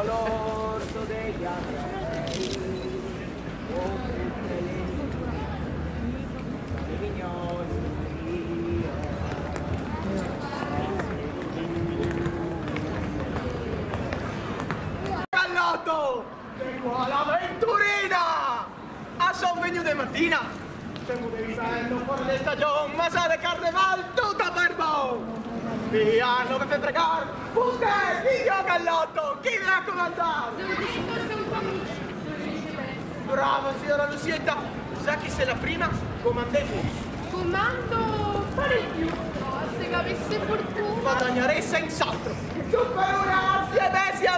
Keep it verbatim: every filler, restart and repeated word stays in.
l'orso degli agnelli, con tutte le i vignoli io. Callotto! Vengo all'avventurina! A son venuto di mattina! Siamo di bello fuori le stagioni, ma sa le carneval tutta per voi! Vi hanno per fregar! Punte! Figlio Callotto! Chi vi ha comandato? Brava signora Lucietta! Sa chi sei la prima? Comandete! Comando parecchio, se avesse fortuna. Guadagnerei senz'altro! Super grazie, Bessia!